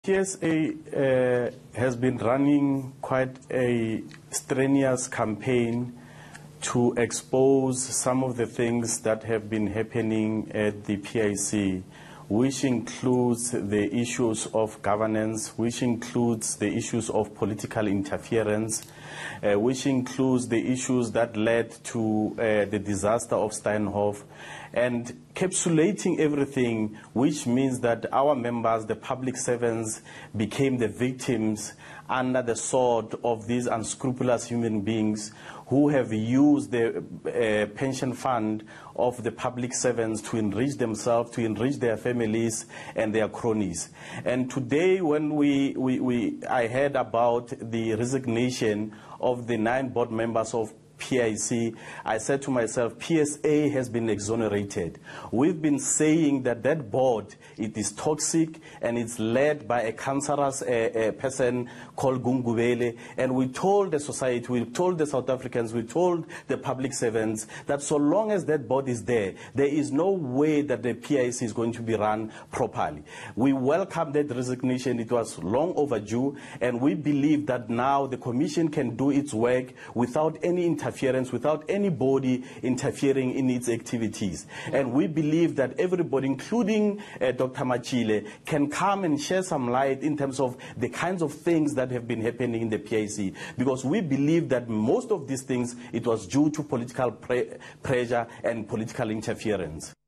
PSA has been running quite a strenuous campaign to expose some of the things that have been happening at the PIC, which includes the issues of governance, which includes the issues of political interference, which includes the issues that led to the disaster of Steinhoff, and capsulating everything, which means that our members, the public servants, became the victims under the sword of these unscrupulous human beings who have used the pension fund of the public servants to enrich themselves, to enrich their families and their cronies. And today, when I heard about the resignation of the 9 board members of PIC, I said to myself, PSA has been exonerated. We've been saying that that board, it is toxic and it's led by a cancerous person called Gungubele. And we told the society, we told the South Africans, we told the public servants that so long as that board is there, there is no way that the PIC is going to be run properly. We welcome that resignation. It was long overdue, and we believe that now the commission can do its work without any interference, without anybody interfering in its activities. And we believe that everybody, including Dr. Machile, can come and share some light in terms of the kinds of things that have been happening in the PIC, because we believe that most of these things, it was due to political pressure and political interference.